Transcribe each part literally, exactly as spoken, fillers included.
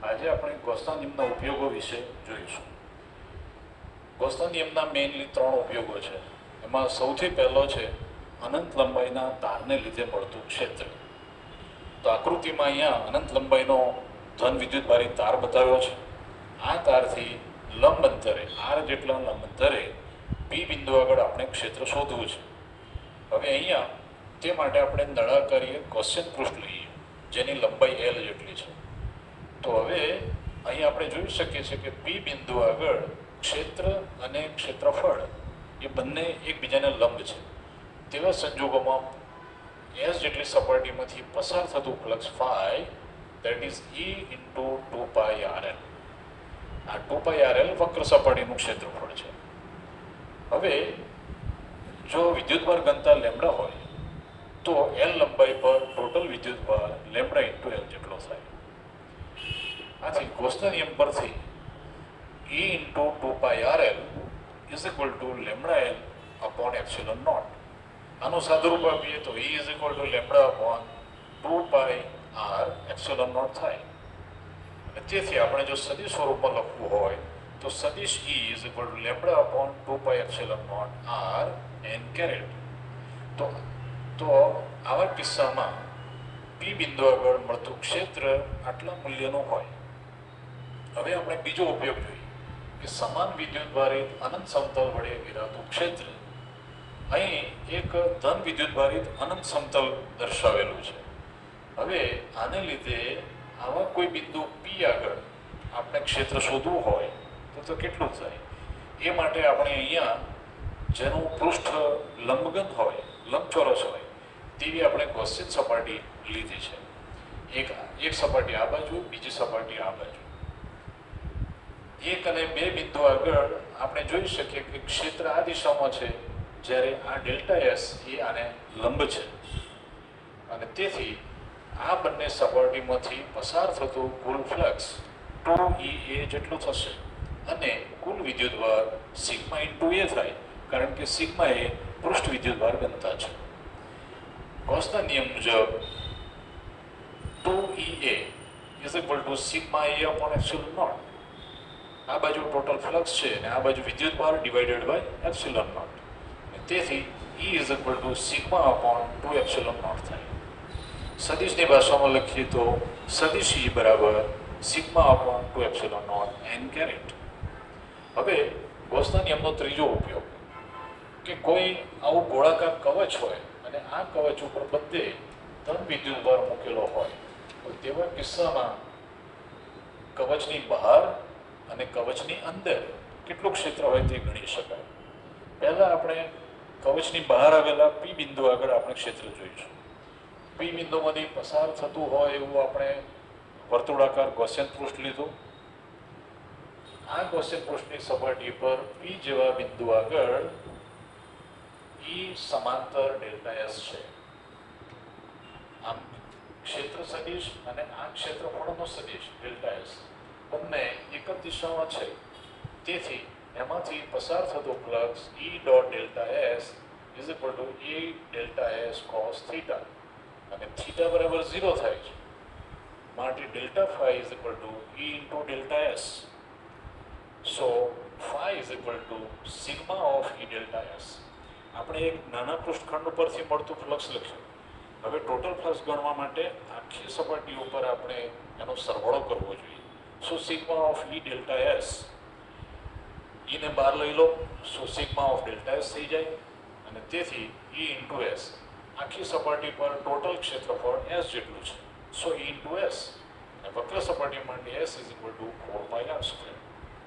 આજે આપણે ગૌસના નિયમના ઉપયોગો વિશે જોઈશું. ગૌસના નિયમના મેઇનલી ત્રણ ઉપયોગો છે. એમાં સૌથી પહેલો છે અનંત લંબાઈના તારને લીધે મળતું ક્ષેત્ર. તો આકૃતિમાં અહીંયા અનંત લંબાઈનો ધન વિદ્યુતભારી તાર બતાવ્યો છે. આ તારથી લંબ અંતરે આર જેટલા લંબ અંતરે પી બિંદુ આગળ આપણે ક્ષેત્ર શોધવું છે. હવે અહીંયા તે માટે આપણે નળાકારીય ગૌસિયન પૃષ્ઠ લઈએ જેની લંબાઈ એલ જેટલી છે. તો હવે અહીં આપણે જોઈ શકીએ છીએ કે પી બિંદુ આગળ ક્ષેત્ર અને ક્ષેત્રફળ એ બંને એકબીજાને લંબ છે. તેવા સંજોગોમાં એસ જેટલી સપાટીમાંથી પસાર થતું flux phi that is E into two pi r l. આ ટુ પાઈ આર એલ વક્ર સપાટીનું ક્ષેત્રફળ છે. હવે જો વિદ્યુતભાર ઘનતા લેમડા હોય તો એલ લંબાઈ પર ટોટલ વિદ્યુતભાર લેમડા ઇન્ટુ એલ જેટલો થાય. આથી ગૌસના નિયમ પરથી E into two pi r l is equal to lambda l upon epsilon naught. આનું સાદુરૂપ આપીએ તો E is equal to lambda upon two pi r epsilon naught થાય. અને તેથી આપણે જો સદિશ સ્વરૂપમાં લખવું હોય તો સદિશ E is equal to lambda upon two pi epsilon naught r n caret. તો તો આવા કિસ્સામાં પી બિંદુ આગળ મળતું ક્ષેત્ર આટલા મૂલ્યનું હોય. હવે આપણે બીજો ઉપયોગ જોઈએ કે સમાન વિદ્યુતભારિત અનંત સમતલ વડે ઘેરાતું ક્ષેત્ર. અહીં એક ધન વિદ્યુતભારિત અનંત સમતલ દર્શાવેલું છે. હવે આને લીધે આવા કોઈ બિંદુ પી આગળ આપણે ક્ષેત્ર શોધવું હોય તો તો કેટલું થાય? એ માટે આપણે અહીંયા જેનું પૃષ્ઠ લંબગન હોય, લંબચોરસ હોય તેવી આપણે ગૌસિયન સપાટી લીધી છે. એક એક સપાટી આ બાજુ, બીજી સપાટી આ બાજુ. એક અને બે બિંદુ આગળ આપણે જોઈ શકીએ કે ક્ષેત્ર આ દિશામાં છે, જ્યારે આ ડેલ્ટા એસ એ આને લંબ છે. અને તેથી આ બંને સપાટીમાંથી પસાર થતું કુલ ફ્લક્સ ટુ ઈ એ જેટલું થશે અને કુલ વિદ્યુતભાર સિગ્મા ઇન્ટુ એ થાય, કારણ કે સિગ્મા એ પૃષ્ઠ વિદ્યુતભાર ઘનતા છે. ગૌસના નિયમ મુજબ two E A is equal to sigma A upon epsilon naught. આ બાજુ ટોટલ ફ્લક્સ છે અને આ બાજુ વિદ્યુતભાર ડિવાઇડેડ બાય એપ્સિલોન નોટ. તેથી E is equal to sigma upon two epsilon naught થાય. સદિશની ભાષામાં લખીએ તો સદિશ E બરાબર sigma upon two epsilon naught n caret. હવે ગૌસના નિયમનો ત્રીજો ઉપયોગ કે કોઈ આવું ગોળાકાર કવચ હોય અને આ કવચ ઉપર બધે ધન વિદ્યુતભાર મૂકેલો હોય તો તેવા કિસ્સામાં કવચની બહાર અને કવચની અંદર કેટલું ક્ષેત્ર હોય તે ગણી શકાય. પહેલા આપણે કવચની બહાર આવેલા પી બિંદુ આગળ આપણે ક્ષેત્ર જોઈશું. પી બિંદુમાંથી પસાર થતું હોય એવું આપણે વર્તુળાકાર ગૌસિયન પૃષ્ઠ લીધું. આ ગૌસિયન પૃષ્ઠની સપાટી પર પી જેવા બિંદુ આગળ ઈ સમાંતર ડેલ્ટા એસ છે. આમ ક્ષેત્ર સદિશ અને આ ક્ષેત્રફળનો સદિશ ડેલ્ટા એસ બંને એક જ દિશામાં છે. તેથી એમાંથી પસાર થતો flux E dot delta s is equal to E delta s cos theta, અને થીટા બરાબર ઝીરો થાય છે. માટે delta phi is equal to E into delta s. So phi is equal to sigma of E delta s. આપણે એક નાના પૃષ્ઠખંડ ઉપરથી મળતું ફ્લક્સ લખ્યું. હવે ટોટલ ફ્લક્સ ગણવા માટે આખી સપાટી ઉપર આપણે એનો સરવાળો કરવો જોઈએ. So sigma of E delta s, E ને બહાર લઈ લો, so sigma of delta s થઈ જાય. અને તેથી E ઇન્ટુ એસ આખી સપાટી પર ટોટલ ક્ષેત્રફળ એસ જેટલું છે. સો E ઇન્ટુ એસ અને વક્ર સપાટી માટે s is equal to four pi r square.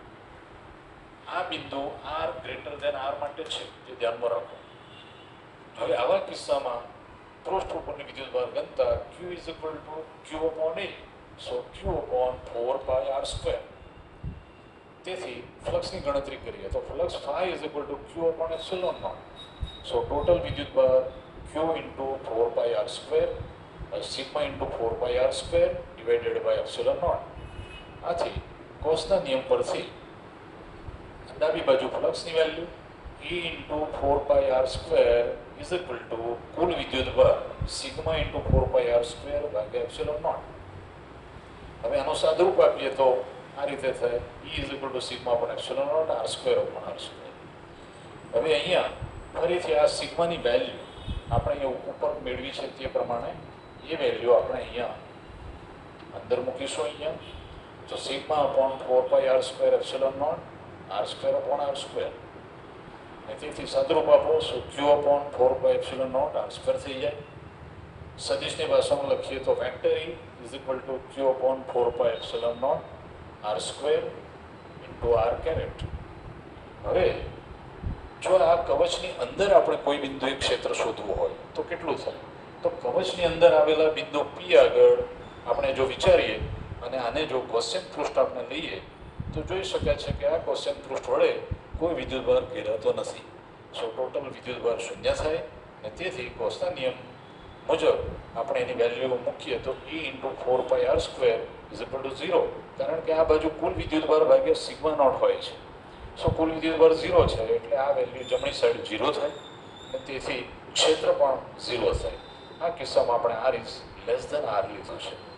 આ બિંદુ આર ગ્રેટર ધેન આર માટે છે તે ધ્યાનમાં રાખો. હવે આવા કિસ્સામાં પૃષ્ઠ ઉપરની વિદ્યુતભાર ઘનતા Q is equal to Q upon A. So Q upon four pi r square. તેથી ફ્લક્સની ગણતરી કરીએ તો flux phi is equal to Q upon epsilon naught. So total વિદ્યુતભાર Q into four pi r square sigma into four pi r square divided by epsilon naught. આથી ગૌસના નિયમ પરથી ડાબી બાજુ ફ્લક્સની value E into four pi r square is equal to કુલ વિદ્યુતભાર sigma into four pi r square ભાગ્યા એપ્સિલોન નોટ. હવે આનો સાદરૂપ આપીએ તો આ રીતે થાય E is equal to sigma upon epsilon naught r square upon r square. હવે અહીંયા ફરીથી આ સિગ્માની વેલ્યુ આપણે અહીંયા ઉપર મેળવી છે તે પ્રમાણે એ વેલ્યુ આપણે અહીંયા અંદર મૂકીશું. અહીંયા તો sigma upon four pi r square epsilon naught r square upon r square, અને તેથી સાદરૂપ આપો so q upon four pi epsilon naught r square થઈ જાય. સદિશની ભાષામાં લખીએ તો vector E is equal to q upon four pi epsilon naught r square into r caret. હવે જો આ કવચની અંદર આપણે કોઈ બિંદુએ ક્ષેત્ર શોધવું હોય તો કેટલું થાય? તો કવચની અંદર આવેલા બિંદુ P આગળ આપણે જો વિચારીએ અને આને જો ગૌસિયન પૃષ્ઠ આપણે લઈએ તો જોઈ શકાય છે કે આ ગૌસિયન પૃષ્ઠ વડે કોઈ વિદ્યુતભાર ઘેરાતો નથી. સો ટોટલ વિદ્યુતભાર શૂન્ય થાય, અને તેથી ગૌસના નિયમ મુજબ આપણે એની વેલ્યુ મૂકીએ તો E into four pi r square is equal to zero, કારણ કે આ બાજુ કુલ વિદ્યુતભાર ભાગ્યા સિગ્મા નોટ હોય છે. સો કુલ વિદ્યુતભાર ઝીરો છે એટલે આ વેલ્યુ જમણી સાઈડ ઝીરો થાય, અને તેથી ક્ષેત્ર પણ ઝીરો થાય. આ કિસ્સામાં આપણે r is less than r લીધું છે.